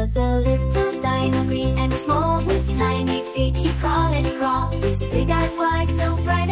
was a little dino, green and small, with tiny feet he'd crawl and crawl. His big eyes wide, so bright